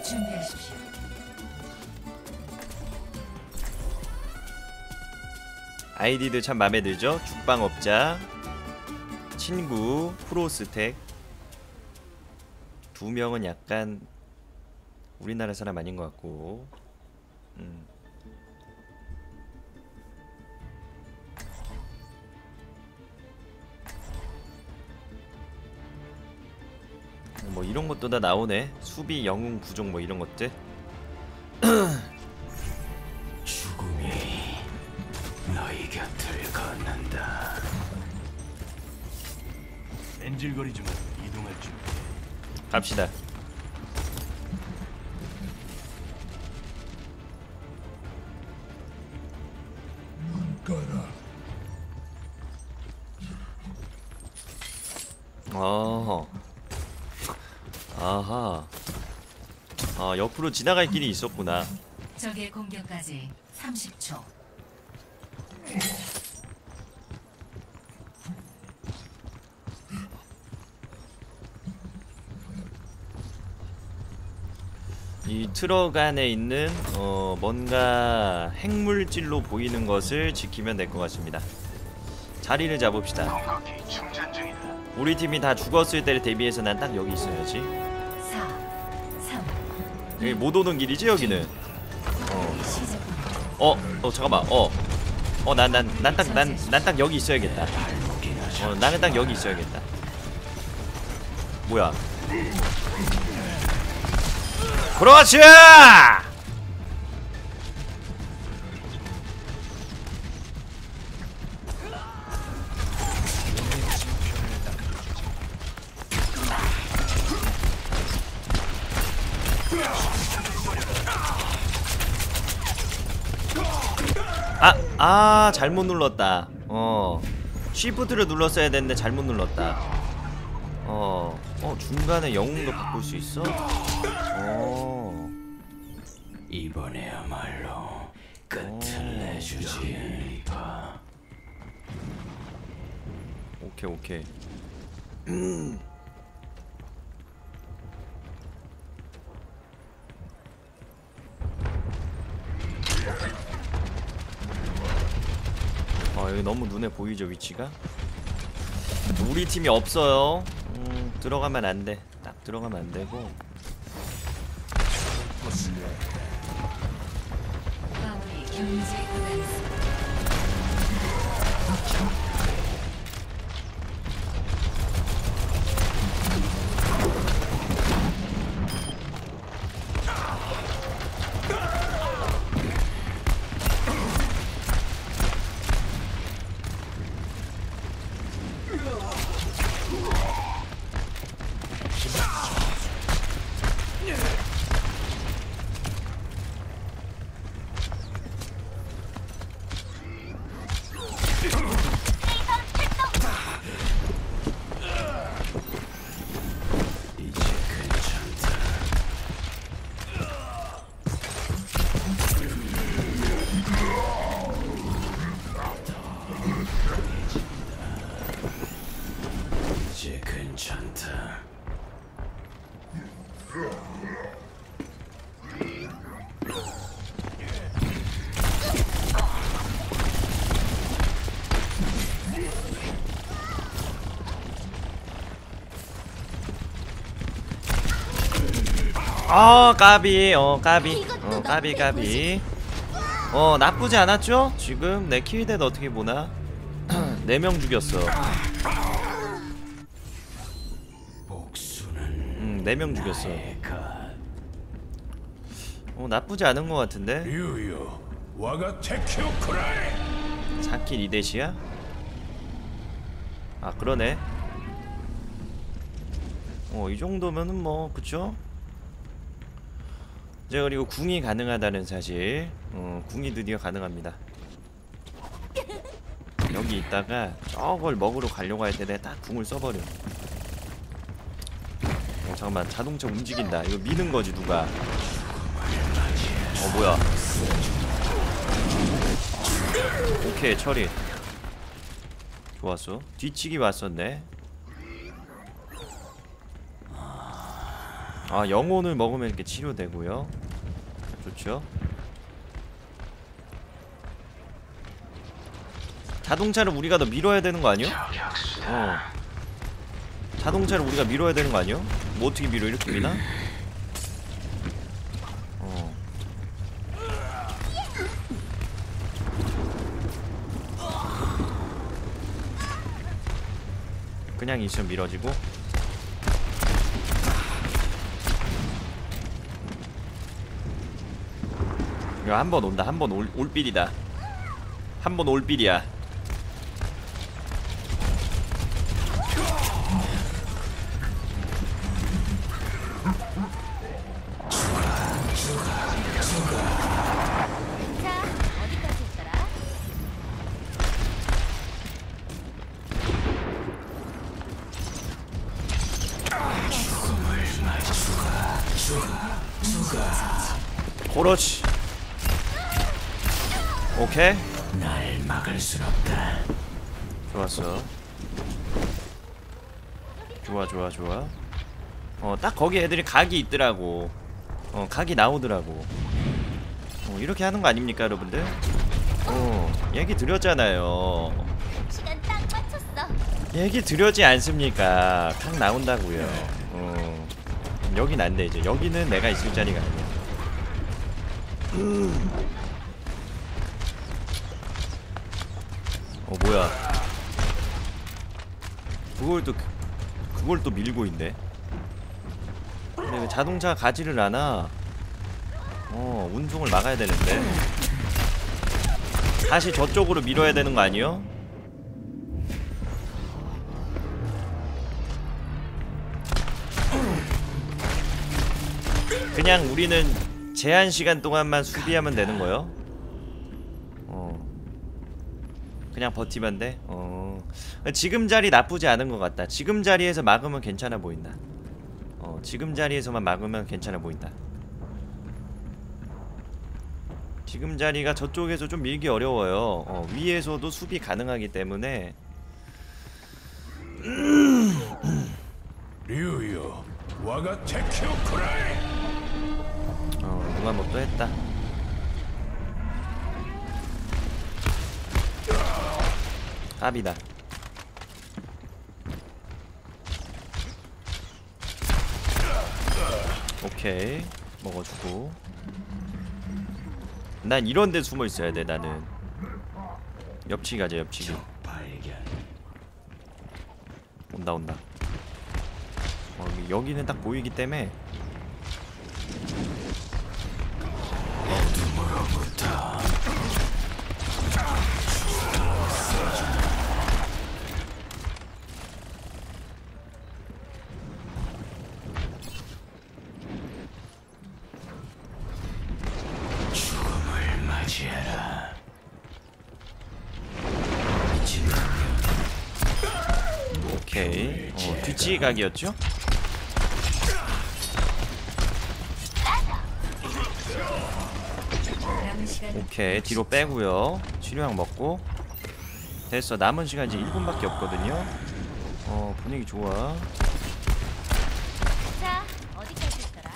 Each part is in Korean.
준비하십시오. 아이디도 참 맘에 들죠? 죽방업자, 친구, 프로스택. 두 명은 약간 우리나라 사람 아닌 것 같고. 뭐 이런 것도 다 나오네. 수비, 영웅, 부족 뭐 이런 것들. 죽음이 너희 곁을 걷는다. 뺀질거리지 말고 이동할 준비. 갑시다. 어허. 아하. 아, 옆으로 지나갈 길이 있었구나. 적의 공격까지 30초. 이 트럭 안에 있는 뭔가 핵물질로 보이는 것을 지키면 될 것 같습니다. 자리를 잡읍시다. 공격기 충전 중이다. 우리 팀이 다 죽었을 때를 대비해서 난 딱 여기 있어야지. 4, 3, 여기 못 오는 길이지 여기는. 시작합니다. 잠깐만. 난 딱 여기 있어야겠다. 나는 딱 여기 있어야겠다. 뭐야? 그렇지! 잘못 눌렀다. 쉬프트를 눌렀어야 됐는데 잘못 눌렀다. 중간에 영웅도 바꿀 수 있어? 이번에야말로 끝을 내주지. 오케이. 여기 너무 눈에 보이죠, 위치가? 우리 팀이 없어요. 들어가면 안 돼. 딱 들어가면 안 되고. 마무리 경제 구간수. 이제 괜찮다. 까비. 나쁘지 않았죠? 지금 내 킬댓 어떻게 보나? 4명 죽였어. 복수는 4명 죽였어. 나의 것. 나쁘지 않은 것 같은데? 유유 와가 테키오쿠라이. 4킬 2대시야? 그러네. 이 정도면은 뭐 그쵸? 이제 그리고 궁이 가능하다는 사실. 궁이 드디어 가능합니다. 여기 있다가 저걸 먹으러 가려고 할 때 내가 딱 궁을 써버려. 잠깐만, 자동차 움직인다. 이거 미는 거지 누가? 뭐야? 오케이, 처리. 좋았어. 뒤치기 왔었네. 아, 영혼을 먹으면 이렇게 치료되고요. 좋죠. 자동차를 우리가 더 밀어야 되는 거 아니요? 자동차를 우리가 밀어야 되는 거 아니요? 뭐 어떻게 밀어? 이렇게 미나? 그냥 있으면 밀어지고. 이거 한 번 온다. 한 번 올 빌이다. 한 번 올 빌이야. 자, 어디까지 했더라? 그렇지. 오케이. 날 막을 순 없다. 좋았어. 좋아 좋아 좋아. 딱 거기 애들이 각이 있더라고. 각이 나오더라고. 이렇게 하는 거 아닙니까 여러분들? 얘기 드렸잖아요. 시간 딱 맞췄어. 얘기 드렸지 않습니까? 각 나온다고요. 여긴 안 돼. 이제 여기는 내가 있을 자리가 아니야. 뭐야? 그걸 또 밀고 있네. 근데 왜 자동차 가지를 않아? 운송을 막아야 되는데. 다시 저쪽으로 밀어야 되는 거 아니요? 그냥 우리는 제한 시간 동안만 수비하면 되는 거요? 그냥 버티면 돼? 지금 자리 나쁘지 않은 것 같다. 지금 자리에서 막으면 괜찮아 보인다. 지금 자리에서만 막으면 괜찮아 보인다. 지금 자리가 저쪽에서 좀 밀기 어려워요. 위에서도 수비 가능하기 때문에. 류요 와가 테큐 쿠라이. 누가 뭐 또 했다. 깝이다. 오케이, 먹어주고. 난 이런데 숨어 있어야 돼. 나는 옆치기 가자. 옆치기. 발견. 온다. 여기는 딱 보이기 때문에. 어둠으로부터 죽음을 맞이해라. 오케이. 뒤치기 각이었죠? 남은 시간 오케이, 뒤로 빼고요. 치료약 먹고. 됐어. 남은 시간 이제 1분밖에 없거든요. 분위기 좋아. 자, 어디까지 했더라?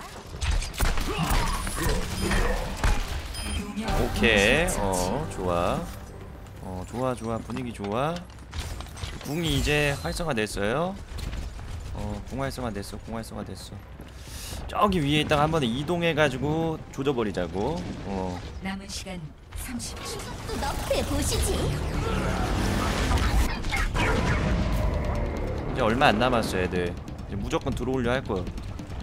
오케이. 좋아. 좋아. 분위기 좋아. 궁이 이제 활성화됐어요. 궁 활성화됐어. 저기 위에 있다가 한번 이동해가지고 조져버리자고. 남은 시간 30초. 또 너프해 보시지. 이제 얼마 안 남았어 애들. 이제 무조건 들어오려 할 거야.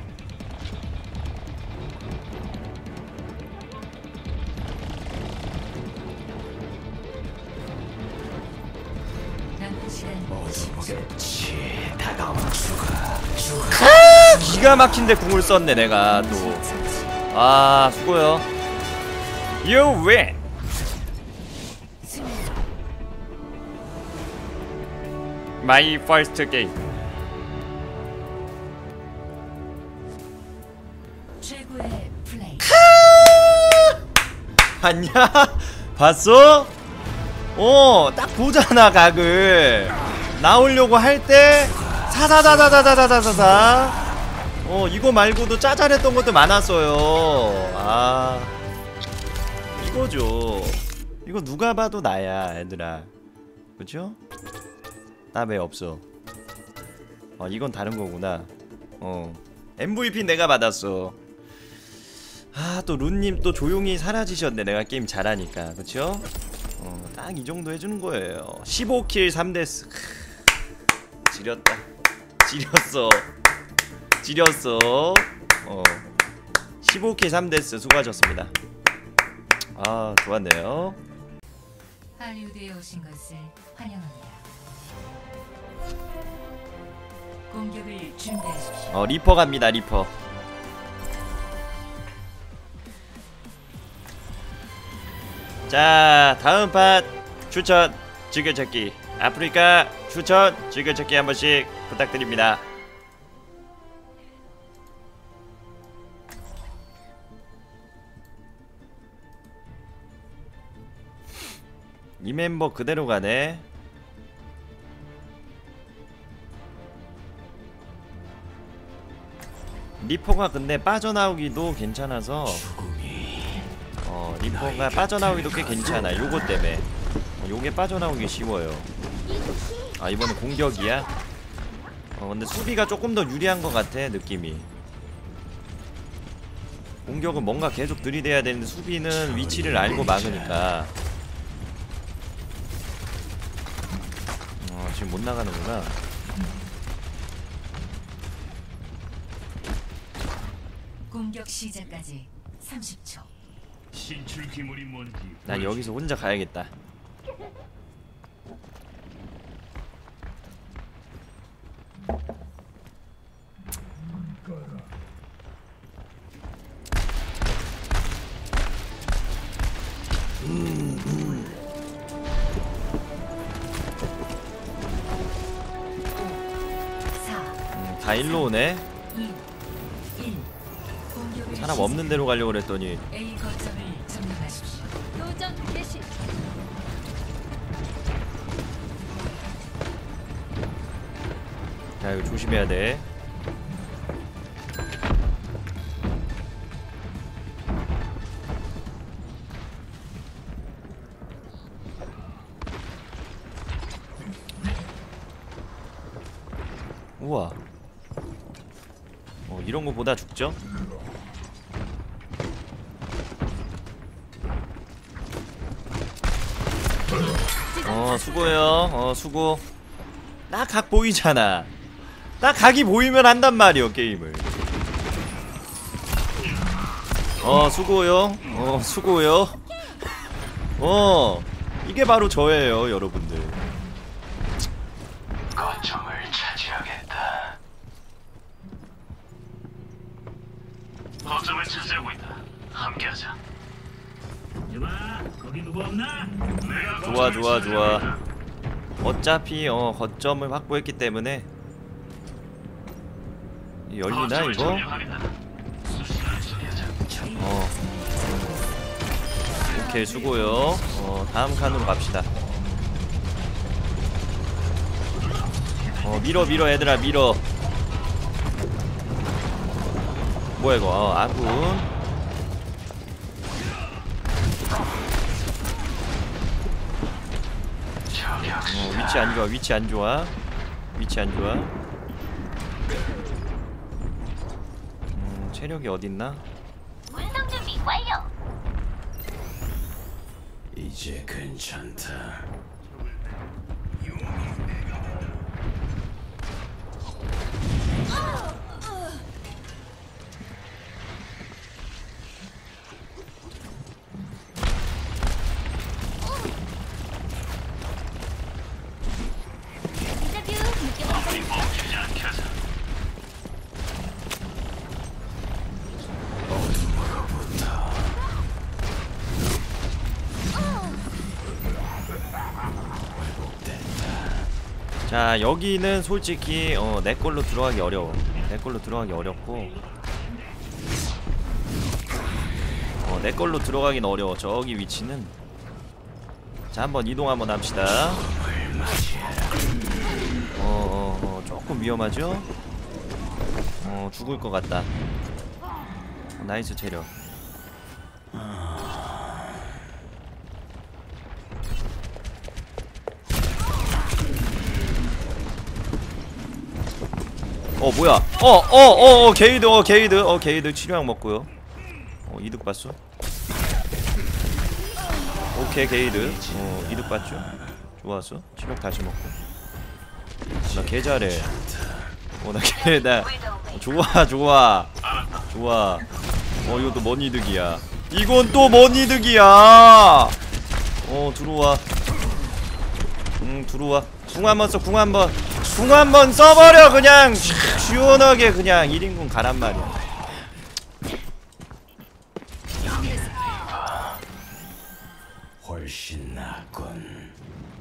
남은 시간 끝이 다가온 수가 기가 막힌데 궁을 썼네 내가 또. 수고요. You win. My first game. 최고의 플레이. 봤냐? 봤어? 딱 보잖아 각을. 나오려고 할 때 사사사사사사사사사. 이거 말고도 짜잘했던 것도 많았어요. 아, 이거죠. 이거 누가 봐도 나야, 얘들아. 그쵸? 나 왜 없어? 이건 다른 거구나. MVP 내가 받았어. 아, 또 룬님 또 조용히 사라지셨네. 내가 게임 잘하니까. 그쵸? 딱 이 정도 해주는 거예요. 15킬 3데스. 지렸다. 지렸어. 지렸어. 15킬 3데스 수고하셨습니다. 아, 좋았네요. 할리우드에 오신 것을 환영합니다. 공격을 준비하십시오. 리퍼 갑니다. 리퍼. 자, 다음 팟 추천 즐겨찾기 아프리카 추천 즐겨찾기 한 번씩 부탁드립니다. 이 멤버 그대로 가네. 리퍼가 근데 빠져나오기도 괜찮아서 리퍼가 빠져나오기도 꽤 괜찮아. 요거 때문에 요게 빠져나오기 쉬워요. 아, 이번에 공격이야? 근데 수비가 조금 더 유리한 것 같아, 느낌이. 공격은 뭔가 계속 들이대야 되는데 수비는 위치를 알고 막으니까. 지금 못 나가는구나. 공격 시작까지 30초. 신출 기물이 뭔지 난 여기서 혼자 가야겠다. 다 일로 오네. 2, 1. 공격을 사람 없는 데로 가려고 그랬더니. A 거점을 점령하십시오. 도전 개시. 자, 이거 조심해야 돼. 우와. 이런 거보다 죽죠? 수고해요. 수고. 나 각 보이잖아. 나 각이 보이면 한단 말이요, 게임을. 수고요. 수고요. 이게 바로 저예요, 여러분들. 거점을 차지하겠다. 거점을 차지하고 있다. 함께하자. 여봐, 거기 누구 없나? 내가 좋아, 좋아, 좋아. 어차피 거점을 확보했기 때문에 열리나 이거? 오케이, 수고요. 다음 칸으로 갑시다. 밀어 얘들아, 밀어. 뭐야 이거? 아군. 위치 안 좋아, 위치 안 좋아, 위치 안 좋아. 체력이 어딨나? 운송 준비 완료. 이제 괜찮다. 인터뷰 느껴보세요. 자, 여기는 솔직히 내 걸로 들어가기 어려워. 내 걸로 들어가기 어렵고, 내 걸로 들어가긴 어려워. 저기 위치는. 자, 한번 이동 한번 합시다. 조금 위험하죠? 죽을 것 같다. 나이스 체력. 뭐야? 게이드 치료약 먹고요. 이득 봤어? 오케이, 게이드. 이득 봤죠? 좋았어. 치료약 다시 먹고. 나 개 잘해. 나 좋아. 이것도 뭔 이득이야. 이건 또 뭔 이득이야. 들어와. 들어와. 궁 한번 써버려. 그냥 시원하게 그냥 1인분 가란 말이야. 훨씬 낫군.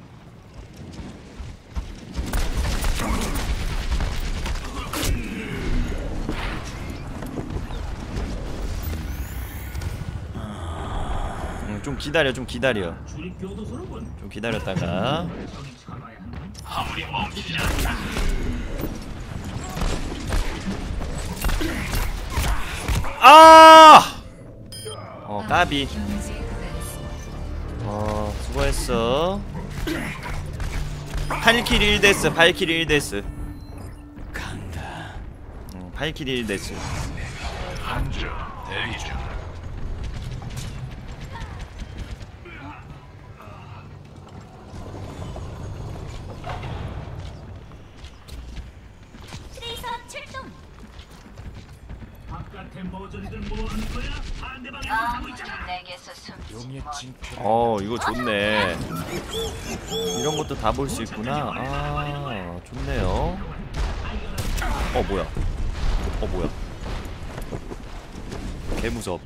좀 기다려. 좀 기다렸다가. 아무리 멈추지 않나. 까비. 경제에 도달했습니다. 수고했어. 8킬 1데스. 간다. 8킬 1데스. 한조 대기 중. 트레이서 출동. 바깥에 모조리들 뭐 하는 거야? 상대방이 하고 있잖아. 내게서 숨지. 이거 좋네. 이런 것도 다 볼 수 있구나. 좋네요. 뭐야? 개무섭.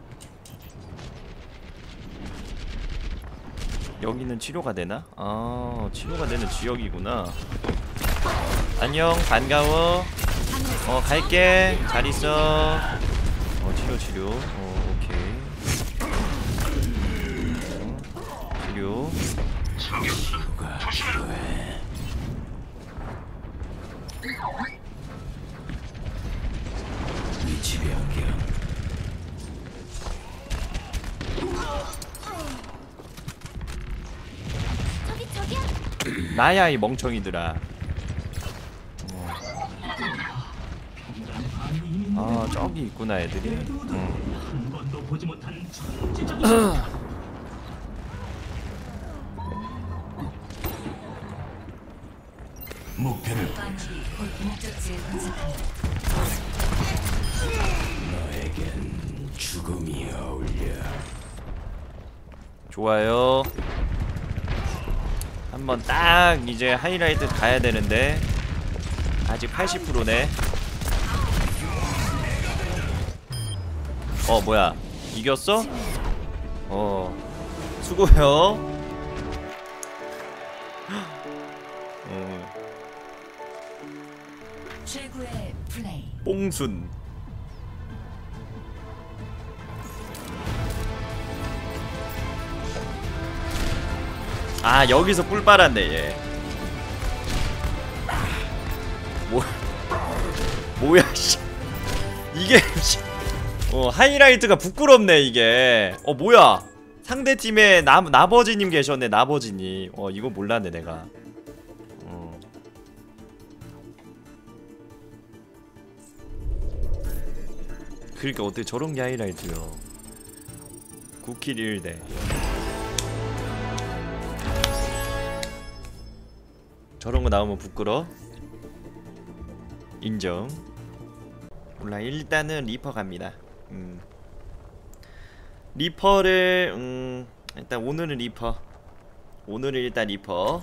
여기는 치료가 되나? 치료가 되는 지역이구나. 안녕, 반가워. 갈게. 잘 있어. 치료. 오케이. 치료. 위치 변경. 저기야. 나야 이 멍청이들아. 저기 있구나 애들이. 한 번도 보지 못한 천지적인 목표를 광물이 곧 목적지에 도착합니다. 너에겐 죽음이 어울려. 좋아요. 한번 딱 이제 하이라이트 가야 되는데 아직 80%네. 뭐야? 이겼어? 수고해요. 최고의 플레이. 뽕순. 여기서 꿀 빨았네 얘. 뭐야 씨. 이게 하이라이트가 부끄럽네 이게. 뭐야? 상대팀에 나버지님 계셨네. 나버지님. 이거 몰랐네 내가. 그러니까 어떻게 저런 게 하이라이트요. 9킬 1대. 저런 거 나오면 부끄러. 인정. 몰라. 일단은 리퍼 갑니다. 리퍼를 일단 오늘은 리퍼. 오늘은 일단 리퍼.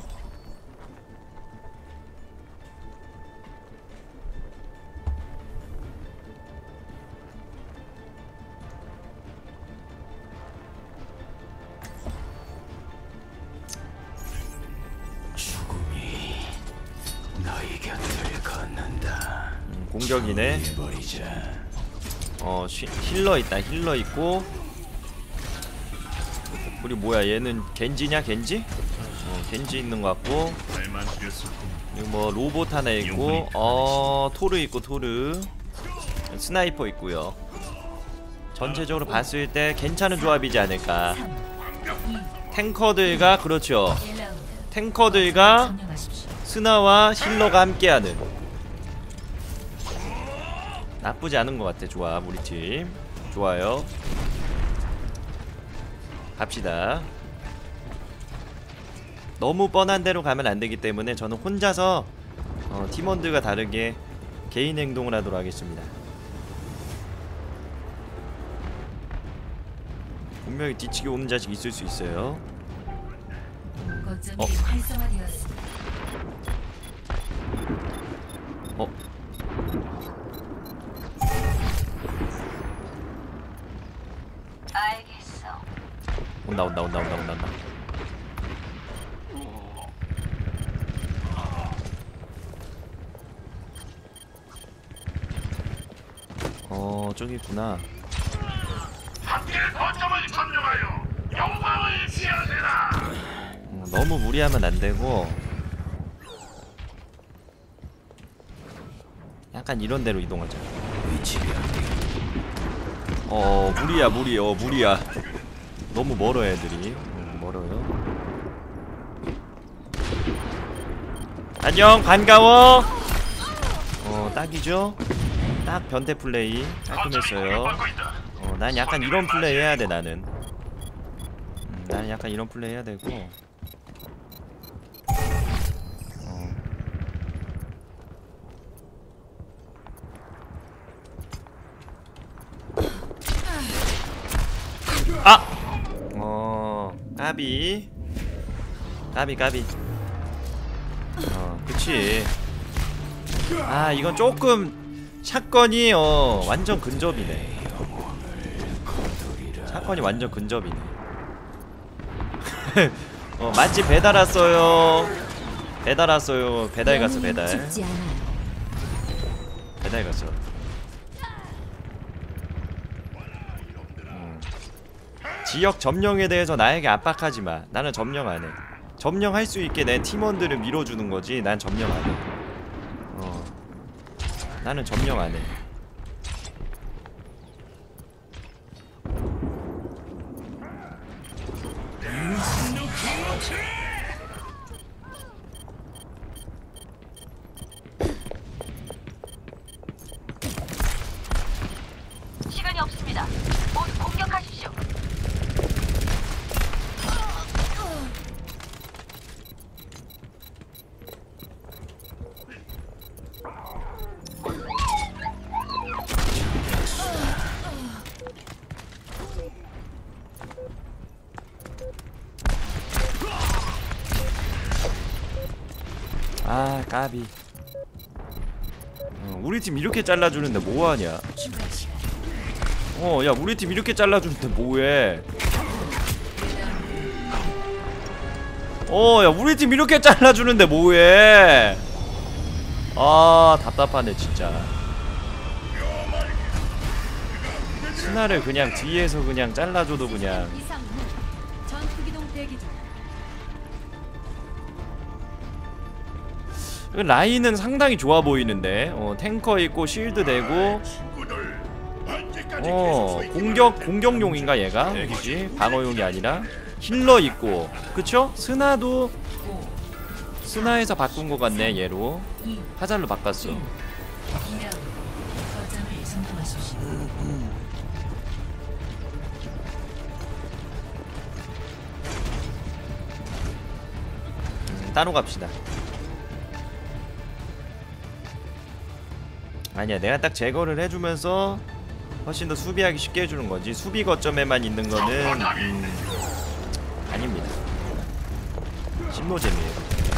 죽음이 너희 곁을 걷는다. 공격이네. 버리자. 힐러 있다. 힐러 있고. 우리 뭐야? 얘는 겐지냐? 겐지? 겐지 있는 것 같고. 발만 뛰었었군. 그리고 뭐 로봇 하나 있고. 토르 있고 토르. 스나이퍼 있고요. 전체적으로 봤을 때 괜찮은 조합이지 않을까. 탱커들과 그렇죠. 1라운드. 탱커들과 점령하십시오. 스나와 힐러가 함께하는 나쁘지 않은 것 같아. 조합 우리 팀 좋아요. 갑시다. 너무 뻔한 대로 가면 안 되기 때문에 저는 혼자서 팀원들과 다르게 개인 행동을 하도록 하겠습니다. 분명히 뒤치기 오는 자식 있을 수 있어요. 거점이 활성화되었습니다. 알겠어. 온다. 저기 있구나. 함께 거점을 점령하여 영광을 지어내라. 너무 무리하면 안 되고 약간 이런 데로 이동하자. 무리야. 너무 멀어 애들이. 멀어요. 안녕, 반가워. 딱이죠? 딱 변태 플레이 깔끔했어요. 난 약간 이런 플레이 해야 돼. 나는 약간 이런 플레이 해야 되고. 까비. 그치. 이건 조금 샷건이 완전 근접이네. 샷건이 완전 근접이네. 맛집 배달 왔어요. 배달 갔어. 배달 갔어. 지역 점령에 대해서 나에게 압박하지 마. 나는 점령 안 해. 점령할 수 있게 내 팀원들을 밀어주는 거지. 난 점령 안 해. 나는 점령 안 해. 시간이 없습니다. 모두 공격하십시오. 까비. 우리 팀 이렇게 잘라주는데 뭐하냐. 추가 시간. 야, 우리 팀 이렇게 잘라주는데 뭐해. 야, 우리 팀 이렇게 잘라주는데 뭐해. 답답하네 진짜. 스나를 그냥 뒤에서 그냥 잘라줘도 그냥. 전투기동 대기 중. 라인은 상당히 좋아 보이는데. 탱커 있고 실드 되고. 공격용인가 얘가? 그지? 방어용이 아니라 힐러 있고. 그쵸? 스나도 스나에서 바꾼 것 같네. 얘로 화살로 바꿨어. 2라운드. 거점을 점령하십시오. 따로 갑시다. 아니야, 내가 딱 제거를 해주면서 훨씬 더 수비하기 쉽게 해주는 거지. 수비 거점에만 있는 거는 아닙니다. 신노잼이에요.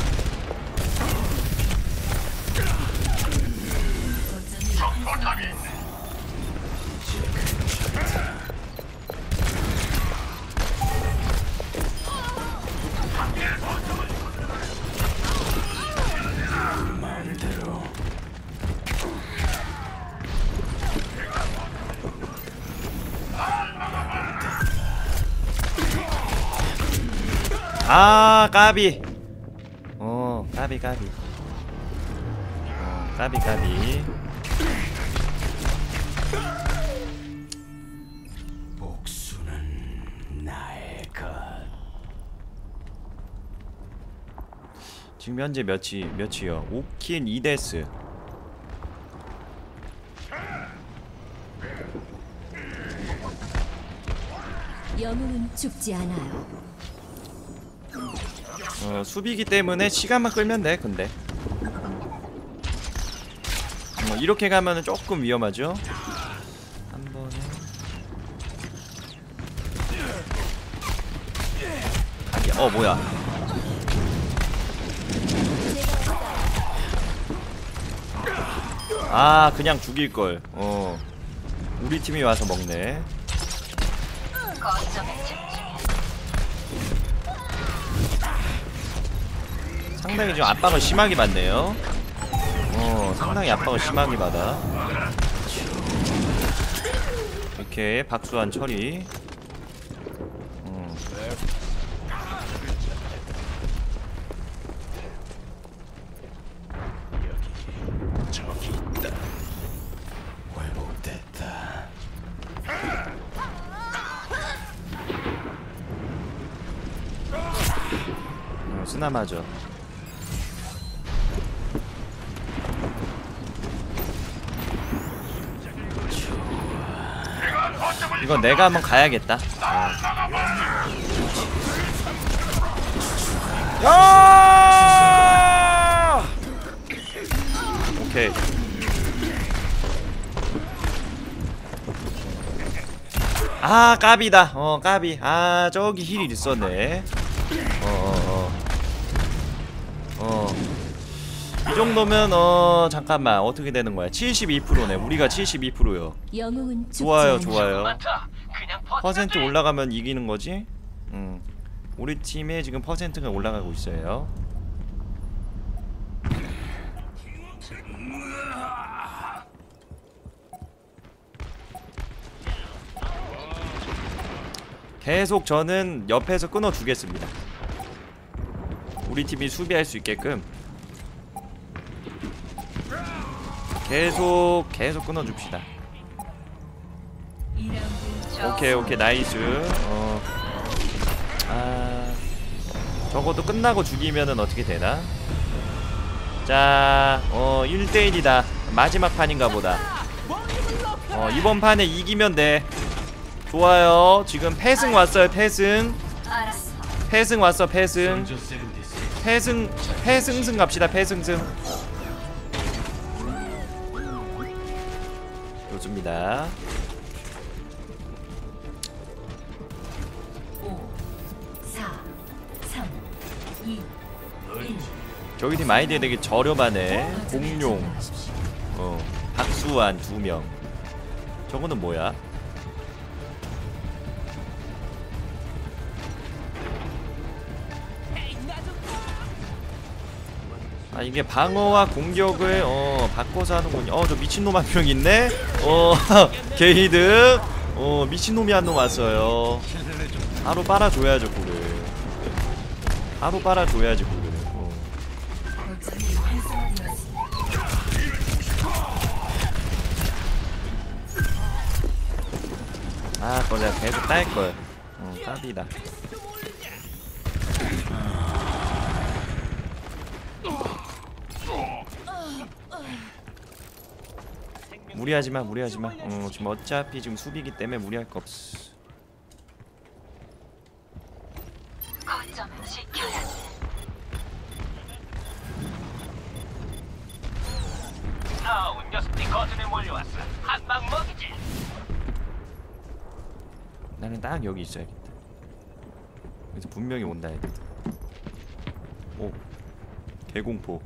까비. 까비. 지금 현재 몇이요? 5킬 2데스. 영웅은 죽지 않아요. 수비기 때문에 시간만 끌면 돼. 근데 이렇게 가면은 조금 위험하죠. 한 번에 뭐야? 아, 그냥 죽일 걸. 우리 팀이 와서 먹네. 거점에 집중해. 상당히 좀 압박을 심하게 받네요. 상당히 압박을 심하게 받아. 이렇게 박수한 처리. 저기 있다. 회복됐다. 쓰나 맞아. 이거 내가 한번 가야겠다. 야! 오케이. 아, 까비다. 까비. 아, 저기 힐이 있었네. 이 정도면 잠깐만, 어떻게 되는 거야? 72%네. 우리가 72%요. 영웅은 죽지 좋아요, 않아요. 좋아요. 많다. 그냥 퍼센트 올라가면 이기는 거지? 우리 팀의 지금 퍼센트가 올라가고 있어요. 계속 저는 옆에서 끊어주겠습니다. 우리 팀이 수비할 수 있게끔 계속 끊어줍시다. 오케이 나이스. 저것도 끝나고 죽이면은 어떻게 되나? 자, 1대1이다. 마지막 판인가 보다. 이번 판에 이기면 돼. 좋아요. 지금 패승 왔어요. 패승 왔어. 패승승 갑시다. 패승승. 좋습니다. 5, 4, 3, 2, 1. 저기 팀 아이디어 되게 저렴하네. 공룡. 박수환 2명. 저거는 뭐야? 아, 이게 방어와 공격을 바꿔서 하는군요. 저 미친놈 한 명 있네. 게이드. 미친놈이 한 놈 왔어요. 바로 빨아줘야죠 그를. 바로 빨아줘야지 그를. 거점이 활성화되었습니다. 아, 그걸 내가 계속 딸걸. 깝이다. 무리하지마. 지금 어차피 지금 수비기 때문에 무리할 거 없어. 거점을 지켜야지. 녀석들이 거점에 몰려왔어. 한 방 먹이지. 나는 딱 여기 있어야겠다. 그래서 분명히 온다 애들. 오, 개공포.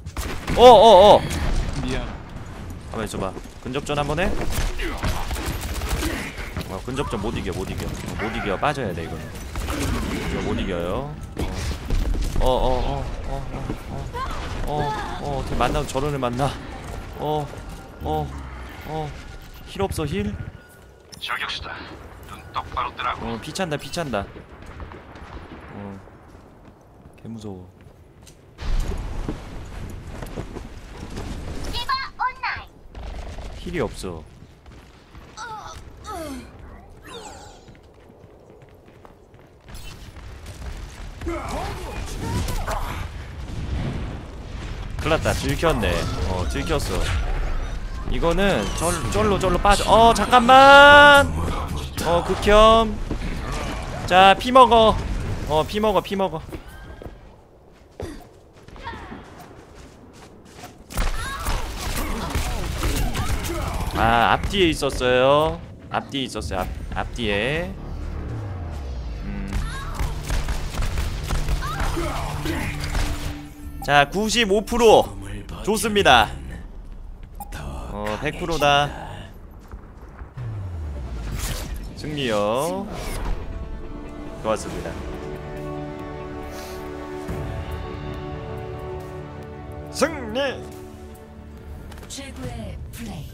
미안. 가만 있어봐. 근접전 한번 해? 근접전 못 이겨. 빠져야 돼 이거는. 이거 못 이겨요. 어떻게 만나도 저런을 만나. 힐 없어 힐? 저격수다. 눈 똑바로 뜨라고. 피찬다. 개 무서워. 힐이 없어. 큰일났다. 들켰네. 들켰어. 이거는 쫄로 빠져. 잠깐만. 극혐. 자, 피 먹어. 피 먹어. 앞뒤에 있었어요. 앞뒤에. 자, 95%. 좋습니다. 100%다. 승리요. 좋았습니다. 승리! 최고의 플레이.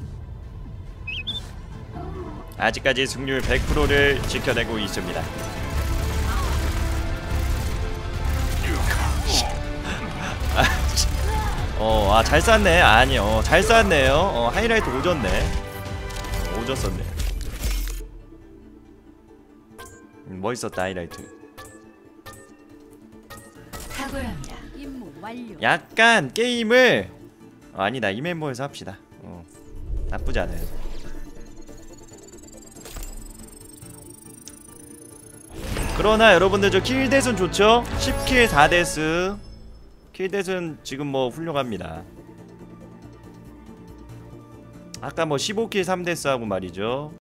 아직까지 승률 100%를 지켜내고 있습니다. 잘 쐈네. 아니요, 잘 쐈네요. 하이라이트 오졌네. 오졌었네. 멋있었다, 하이라이트. 탁월합니다. 임무 완료. 약간 게임을 아니다, 이 멤버에서 합시다. 나쁘지 않아요. 그러나 여러분들 저 킬댓은 좋죠? 10킬 4데스. 킬댓은 지금 뭐 훌륭합니다. 아까 뭐 15킬 3데스 하고 말이죠.